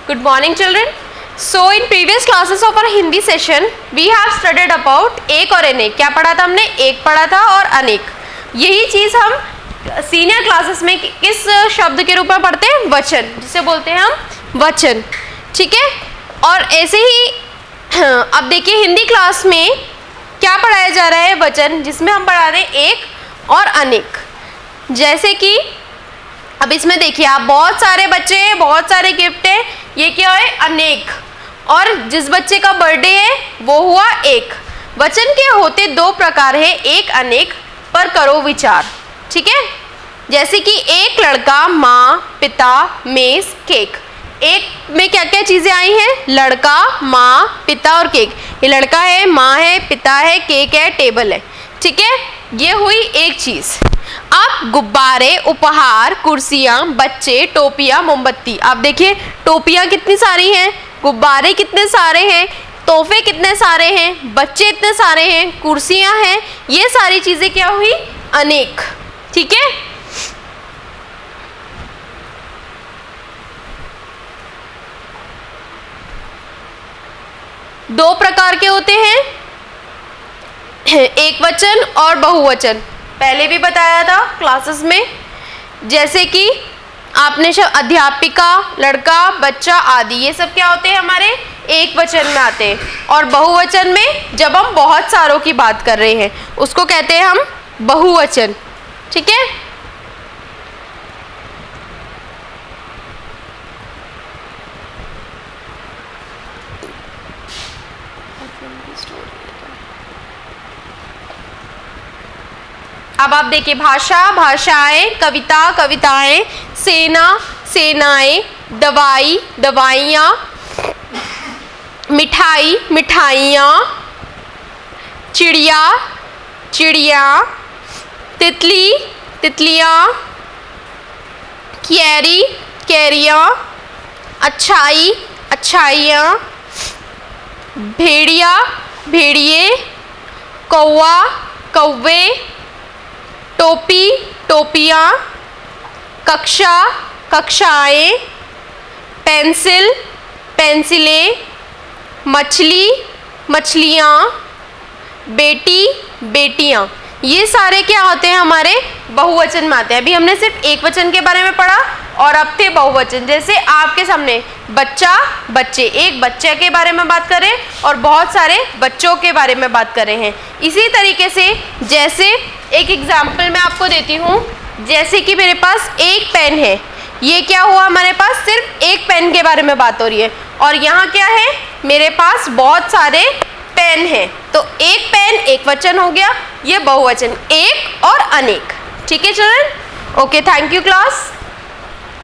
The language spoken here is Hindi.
Good morning children. So in previous classes of our Hindi session we have studied about एक और अनेक. क्या पढ़ा था हमने? एक पढ़ा था और अनेक. यही चीज़ हम सीनियर क्लासेस में किस शब्द के रूप में पढ़ते हैं? वचन, जिसे बोलते हैं हम वचन. ठीक है. और ऐसे ही अब देखिए हिंदी क्लास में क्या पढ़ाया जा रहा है? वचन, जिसमें हम पढ़ा रहे हैं एक और अनेक. जैसे कि अब इसमें देखिए आप बहुत सारे बच्चे हैं, बहुत सारे गिफ्ट है. ये क्या है? अनेक. और जिस बच्चे का बर्थडे है वो हुआ एक. वचन के होते दो प्रकार है, एक अनेक. पर करो विचार. ठीक है. जैसे कि एक लड़का, माँ, पिता, मेज, केक. एक में क्या क्या चीज़ें आई हैं? लड़का, माँ, पिता और केक. ये लड़का है, माँ है, पिता है, केक है, टेबल है. ठीक है. ये हुई एक चीज़. अब गुब्बारे, उपहार, कुर्सियाँ, बच्चे, टोपियाँ, मोमबत्ती. आप देखिए टोपियाँ कितनी सारी हैं, गुब्बारे कितने सारे हैं, तोहफे कितने सारे हैं, बच्चे इतने सारे हैं, कुर्सियाँ हैं. ये सारी चीज़ें क्या हुई? अनेक. ठीक है. दो प्रकार के होते हैं, एक वचन और बहुवचन. पहले भी बताया था क्लासेस में. जैसे कि आपने अध्यापिका, लड़का, बच्चा आदि, ये सब क्या होते हैं? हमारे एक वचन में आते हैं. और बहुवचन में जब हम बहुत सारों की बात कर रहे हैं उसको कहते हैं हम बहुवचन. ठीक है. अब आप देखिए भाषा, भाषाएं, कविता, कविताएं, सेना, सेनाएं, दवाई, दवाइयाँ, मिठाई, मिठाइयाँ, चिड़िया, चिड़िया, तितली, तितलियाँ, कैरी, कैरियाँ, अच्छाई, अच्छाइयाँ, भेड़िया, भेड़िए, कौवा, कौवे, टोपी, टोपियाँ, कक्षा, कक्षाएं, पेंसिल, पेंसिलें, मछली, मछलियाँ, बेटी, बेटियाँ. ये सारे क्या होते हैं? हमारे बहुवचन में आते हैं. अभी हमने सिर्फ एक वचन के बारे में पढ़ा और अब थे बहुवचन. जैसे आपके सामने बच्चा, बच्चे, एक बच्चे के बारे में बात करें और बहुत सारे बच्चों के बारे में बात कर रहे हैं. इसी तरीके से जैसे एक एग्जाम्पल मैं आपको देती हूँ. जैसे कि मेरे पास एक पेन है. ये क्या हुआ? हमारे पास सिर्फ एक पेन के बारे में बात हो रही है. और यहाँ क्या है? मेरे पास बहुत सारे पेन है. तो एक पेन एक वचन हो गया, ये बहुवचन. एक और अनेक. ठीक है children. Okay, thank you class.